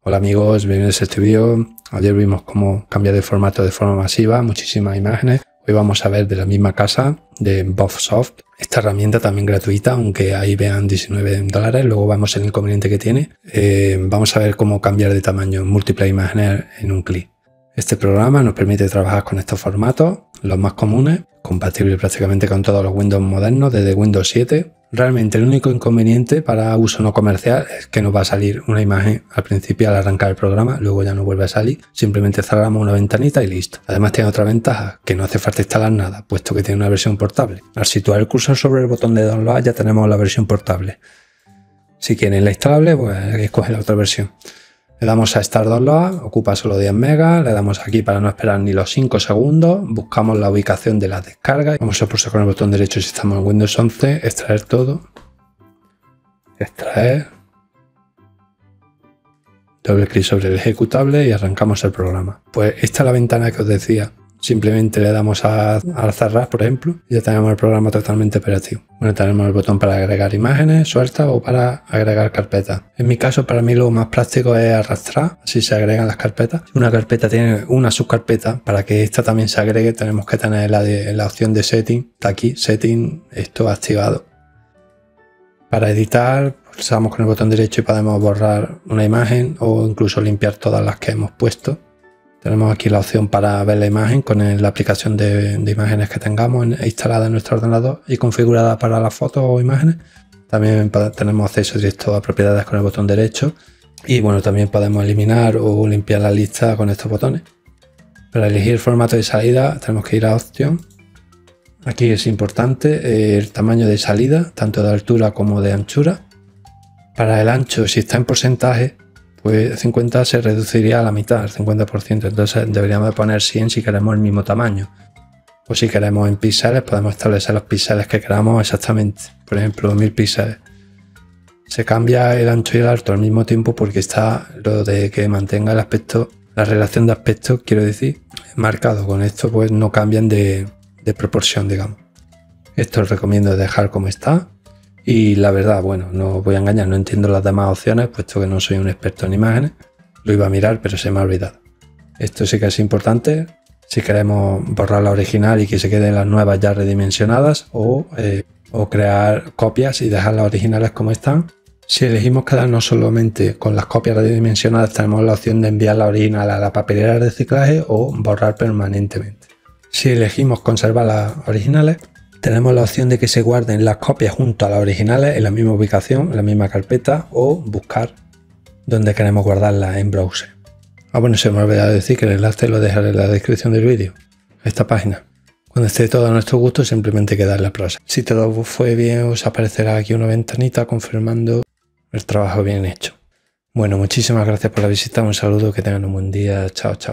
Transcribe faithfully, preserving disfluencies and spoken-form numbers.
Hola amigos, bienvenidos a este vídeo. Ayer vimos cómo cambiar de formato de forma masiva, muchísimas imágenes. Hoy vamos a ver de la misma casa, de BuffSoft. Esta herramienta también gratuita, aunque ahí vean diecinueve dólares. Luego vemos el inconveniente que tiene. Eh, vamos a ver cómo cambiar de tamaño en múltiples imágenes en un clic. Este programa nos permite trabajar con estos formatos, los más comunes, compatible prácticamente con todos los Windows modernos desde Windows siete. Realmente el único inconveniente para uso no comercial es que nos va a salir una imagen al principio al arrancar el programa, luego ya no vuelve a salir, simplemente cerramos una ventanita y listo. Además tiene otra ventaja, que no hace falta instalar nada, puesto que tiene una versión portable. Al situar el cursor sobre el botón de download ya tenemos la versión portable. Si quieren la instalable, pues hay que escoger la otra versión. Le damos a Start Download, ocupa solo diez megas, le damos aquí para no esperar ni los cinco segundos, buscamos la ubicación de la descarga, vamos a pulsar con el botón derecho si estamos en Windows once, extraer todo, extraer, doble clic sobre el ejecutable y arrancamos el programa. Pues esta es la ventana que os decía. Simplemente le damos a, a cerrar, por ejemplo, y ya tenemos el programa totalmente operativo. Bueno, tenemos el botón para agregar imágenes sueltas o para agregar carpetas. En mi caso, para mí lo más práctico es arrastrar, así se agregan las carpetas. Una carpeta tiene una subcarpeta, para que esta también se agregue tenemos que tener la, de, la opción de setting, está aquí, setting, esto activado. Para editar, pulsamos con el botón derecho y podemos borrar una imagen o incluso limpiar todas las que hemos puesto. Tenemos aquí la opción para ver la imagen con la aplicación de, de imágenes que tengamos instalada en nuestro ordenador y configurada para las fotos o imágenes. También tenemos acceso directo a propiedades con el botón derecho y bueno, también podemos eliminar o limpiar la lista con estos botones. Para elegir el formato de salida tenemos que ir a opción. Aquí es importante el tamaño de salida, tanto de altura como de anchura. Para el ancho, si está en porcentaje, pues cincuenta se reduciría a la mitad, al cincuenta por ciento, entonces deberíamos de poner cien si queremos el mismo tamaño. O si queremos en píxeles, podemos establecer los píxeles que queramos exactamente, por ejemplo mil píxeles. Se cambia el ancho y el alto al mismo tiempo porque está lo de que mantenga el aspecto, la relación de aspecto, quiero decir, marcado. Con esto pues no cambian de, de proporción, digamos. Esto os recomiendo dejar como está. Y la verdad, bueno, no os voy a engañar, no entiendo las demás opciones, puesto que no soy un experto en imágenes. Lo iba a mirar, pero se me ha olvidado. Esto sí que es importante si queremos borrar la original y que se queden las nuevas ya redimensionadas o, eh, o crear copias y dejar las originales como están. Si elegimos quedarnos solamente con las copias redimensionadas, tenemos la opción de enviar la original a la papelera de reciclaje o borrar permanentemente. Si elegimos conservar las originales, tenemos la opción de que se guarden las copias junto a las originales en la misma ubicación, en la misma carpeta o buscar donde queremos guardarlas en browser. Ah, bueno, se me ha olvidado decir que el enlace lo dejaré en la descripción del vídeo, a esta página. Cuando esté todo a nuestro gusto, simplemente hay que darle a proseguir. Si todo fue bien, os aparecerá aquí una ventanita confirmando el trabajo bien hecho. Bueno, muchísimas gracias por la visita, un saludo, que tengan un buen día, chao, chao.